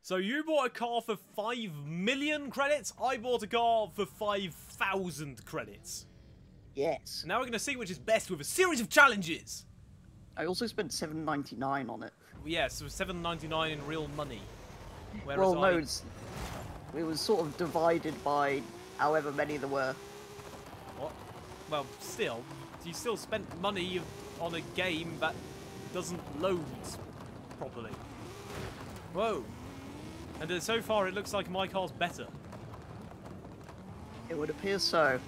So you bought a car for 5 million credits. I bought a car for 5,000 credits. Yes. Now we're going to see which is best with a series of challenges. I also spent $7.99 on it. Yeah, so $7.99 in real money. Whereas Well, no, it was sort of divided by however many there were. What? Well, still, you still spent money on a game that doesn't load properly. Whoa. And so far it looks like my car's better. It would appear so.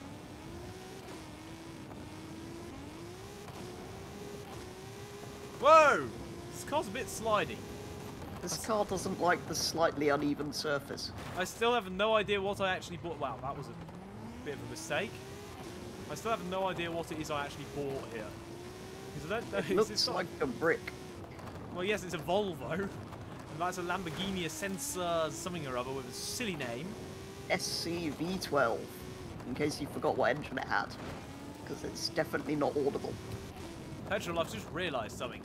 Whoa! This car's a bit slidey. This car doesn't like the slightly uneven surface. I still have no idea what I actually bought. Wow, that was a bit of a mistake. I still have no idea what it is I actually bought here. Because I don't know. It looks like a brick. Well, yes, it's a Volvo. And that's a Lamborghini Essenza something or other with a silly name. SCV12, in case you forgot what engine it had. Because it's definitely not audible. Petrol, I've just realised something.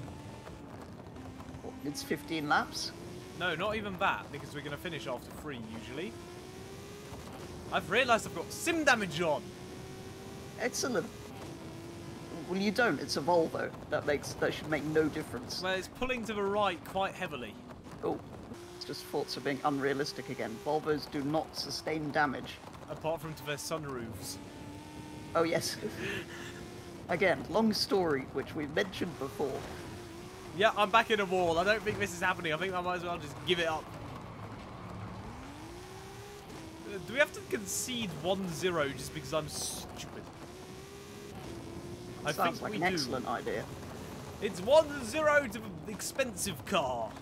It's 15 laps? No, not even that, because we're going to finish after 3 usually. I've realised I've got sim damage on. Excellent. Well, you don't. It's a Volvo. That should make no difference. Well, it's pulling to the right quite heavily. Oh, it's just thoughts of being unrealistic again. Volvos do not sustain damage. Apart from to their sunroofs. Oh, yes. Again, long story, which we've mentioned before. Yeah, I'm back in a wall. I don't think this is happening. I think I might as well just give it up. Do we have to concede 1-0 just because I'm stupid? Sounds like an excellent idea. It's 1-0 to the expensive car.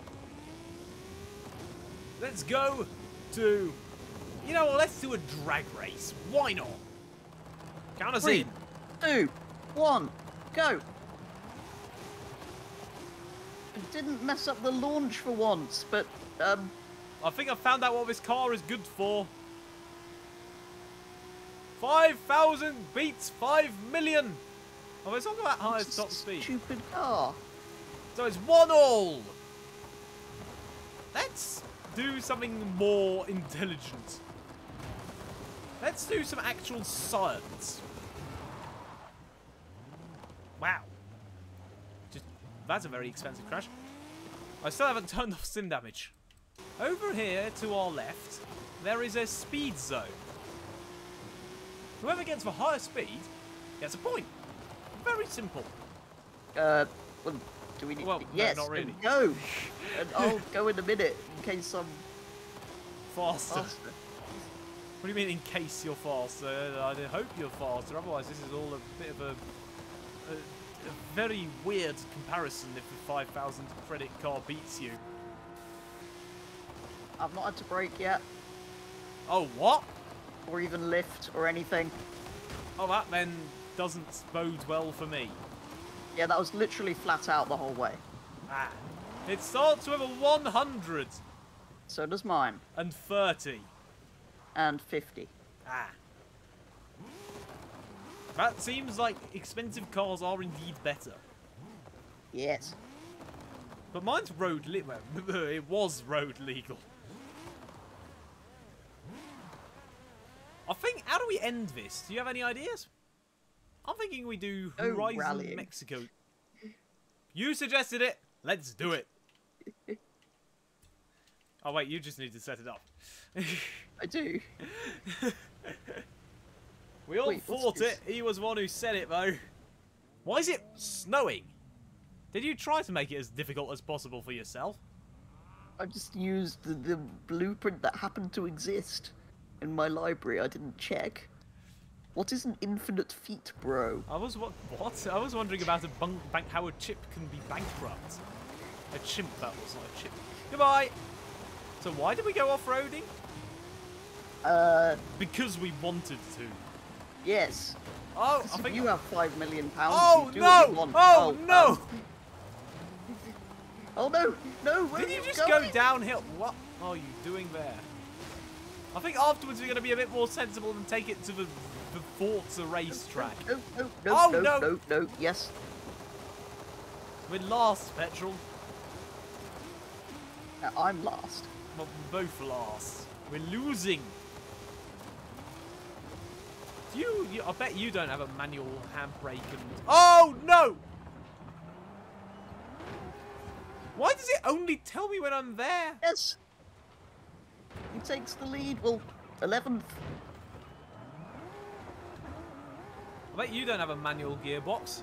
Let's go to... You know what, let's do a drag race. Why not? Count us in. 3, 2, 1, go! It didn't mess up the launch for once, but, I think I found out what this car is good for. 5,000 beats 5 million. Oh, it's not that high as top speed. Stupid car. So it's 1-1. Let's do something more intelligent. Let's do some actual science. Wow. That's a very expensive crash. I still haven't turned off sim damage. Over here to our left, there is a speed zone. Whoever gets the higher speed gets a point. Very simple. Well, do we need... Well, yes, no, not really. Go! And I'll go in a minute, in case I'm... Faster. faster. What do you mean, in case you're faster? I hope you're faster, otherwise this is all a bit of a very weird comparison if the 5,000 credit car beats you. I've not had to brake yet. Oh, what? Or even lift, or anything. Oh, that then doesn't bode well for me. Yeah, that was literally flat out the whole way. Ah. It starts with a 100. So does mine. And 30. And 50. Ah. That seems like expensive cars are indeed better. Yes. But mine's road legal. It was road legal. I think, how do we end this? Do you have any ideas? I'm thinking we do Horizon rallying. Mexico. You suggested it. Let's do it. Oh wait, you just need to set it up. I do. We all Wait, thought it. He was one who said it, though. Why is it snowing? Did you try to make it as difficult as possible for yourself? I just used the blueprint that happened to exist in my library. I didn't check. What is an infinite feat, bro? I was what? I was wondering about how a chip can be bankrupt. A chimp, that was, not a chip. Goodbye. So why did we go off-roading? Because we wanted to. Yes. Oh, I If think you have £5 million, Oh you do no! what you want. Oh no! Oh no! No! Where Did are you just going? go downhill? What are you doing there? I think afterwards we're going to be a bit more sensible and take it to the Forza racetrack. No! No! No! Oh, no! no. No! No! Yes. We're last, Petrol. I'm last. Well, we're both last. We're losing. Do you? I bet you don't have a manual handbrake and... Oh, no! Why does it only tell me when I'm there? Yes. He takes the lead. Well, 11th. I bet you don't have a manual gearbox.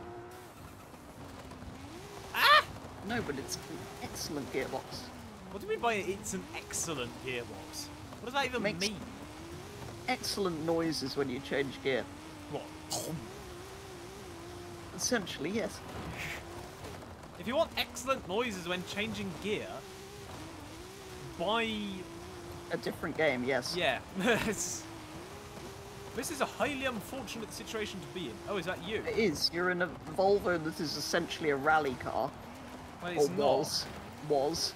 Ah! No, but it's an excellent gearbox. What do you mean by it's an excellent gearbox? What does that even mean? Excellent noises when you change gear. What? Essentially, yes. If you want excellent noises when changing gear, buy... A different game, yes. Yeah. This is a highly unfortunate situation to be in. Oh, is that you? It is. You're in a Volvo that is essentially a rally car. Well, it's or not. Was.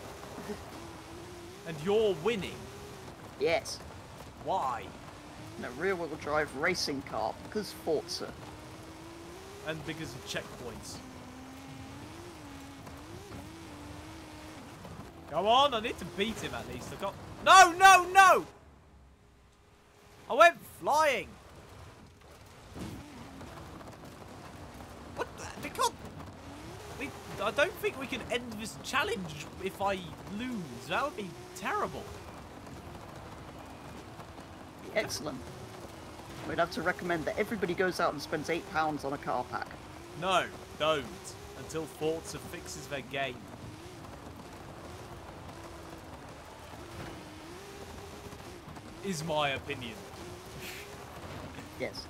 And you're winning. Yes. Why? In a rear-wheel drive racing car, because Forza. And because of checkpoints. Go on, I need to beat him at least. I got... No, no, no! I went flying. What? We can't... I don't think we can end this challenge if I lose. That would be terrible. Excellent. We'd have to recommend that everybody goes out and spends £8 on a car pack. No, don't. Until Forza fixes their game. Is my opinion. Yes.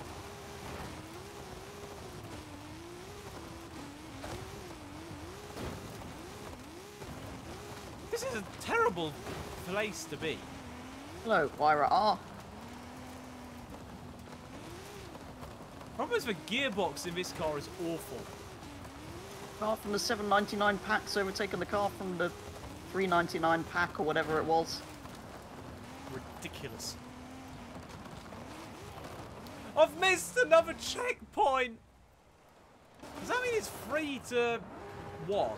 This is a terrible place to be. Hello, Wyra R. Problem is the gearbox in this car is awful. Car from the $7.99 pack's overtaken the car from the $3.99 pack or whatever it was. Ridiculous. I've missed another checkpoint! Does that mean it's 3 to 1?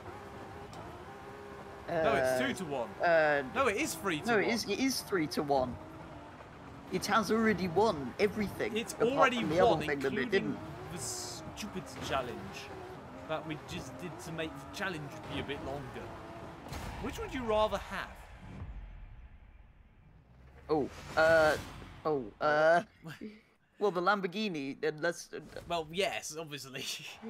No, it's 2 to 1. No, it is 3 to 1. No, it is 3 to 1. It has already won everything. It's apart already from the won, other thing that it including didn't. the stupid challenge that we just did to make the challenge be a bit longer. Which would you rather have? Well, the Lamborghini, unless... Well, yes, obviously.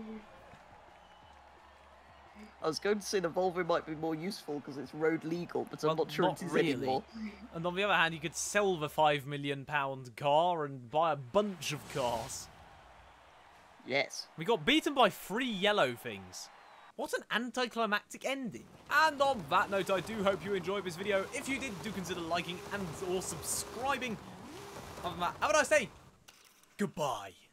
I was going to say the Volvo might be more useful because it's road legal, but I'm Well, not sure it is really. anymore. And on the other hand, you could sell the £5 million car and buy a bunch of cars. Yes. We got beaten by 3 yellow things. What an anticlimactic ending. And on that note, I do hope you enjoyed this video. If you did, do consider liking and or subscribing. Other than that, have a nice day. Goodbye.